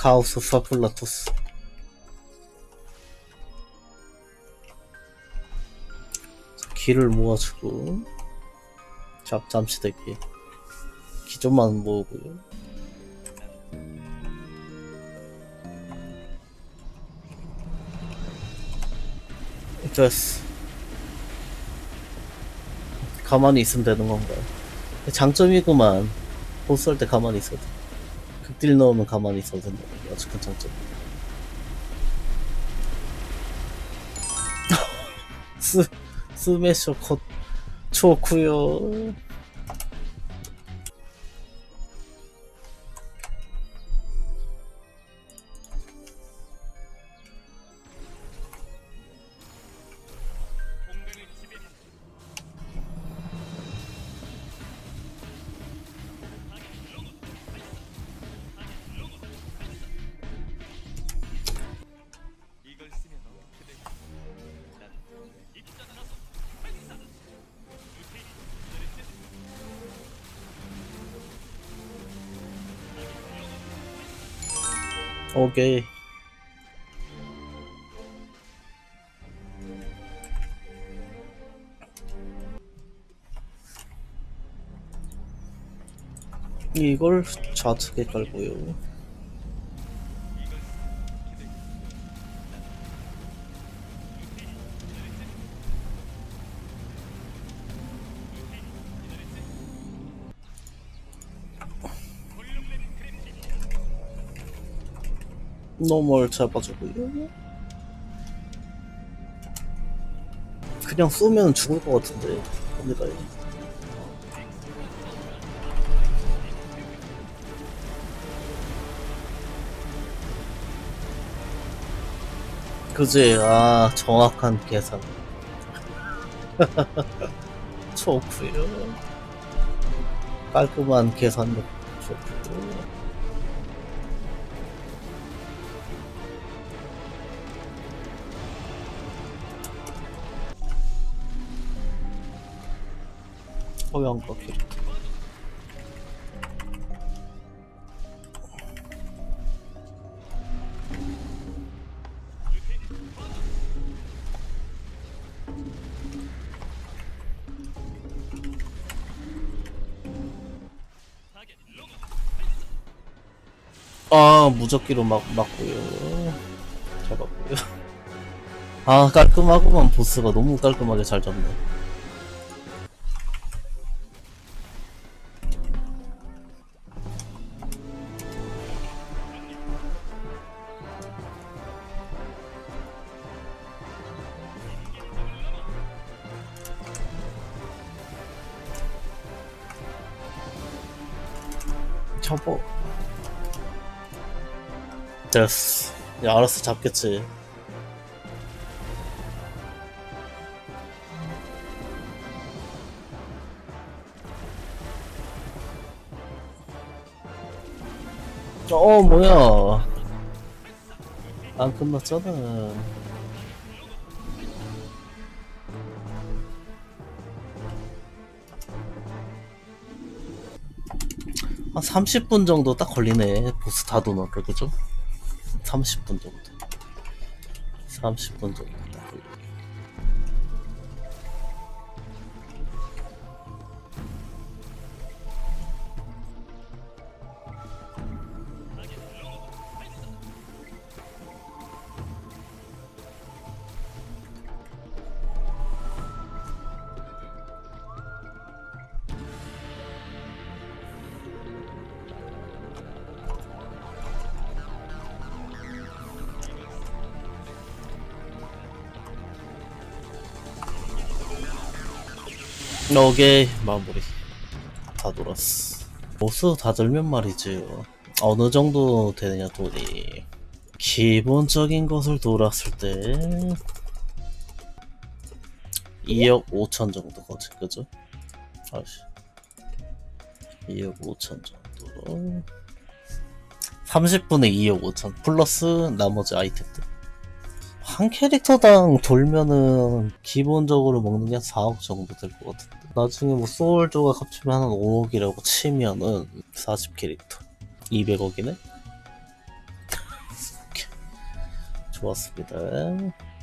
카오스 파플라토스. 기를 모아주고 잠시 대기 기 좀만 모으고요. 됐어. 가만히 있으면 되는 건가요? 장점이구만. 보스 할 때 가만히 있어도 극딜 넣으면 가만히 있어도 된다. 아주 큰 장점. 스매셔 컷 좋구요. 오케이. 이걸 좌측에 깔고요. 노멀 잡아주고요. 그냥 쏘면 죽을 것 같은데 갑니다. 그지? 아, 정확한 계산. 좋구요. 깔끔한 계산력 좋구요. 허영과 캐릭터. 아, 무적기로 맞고요. 잡았고요. 아, 깔끔하구만. 보스가 너무 깔끔하게 잘 잡네. 접어. 됐어. 야, 알았어. 잡겠지. 뭐야. 안 끝났잖아. 한 30분 정도 딱 걸리네. 보스 다 도나게, 그죠? 30분 정도. 30분 정도 딱 걸리네. 오케이, 마무리. 다 돌았어. 보스 다 들면 말이지. 어느 정도 되느냐, 돈이. 기본적인 것을 돌았을 때 2억 5천 정도 거지, 그죠? 아씨, 2억 5천 정도. 30분에 2억 5천 플러스 나머지 아이템들. 한 캐릭터당 돌면은 기본적으로 먹는 게 한 4억 정도 될 것 같은데, 나중에 뭐 소울 조각 합치면 한 5억이라고 치면은 40캐릭터 200억이네? 좋았습니다.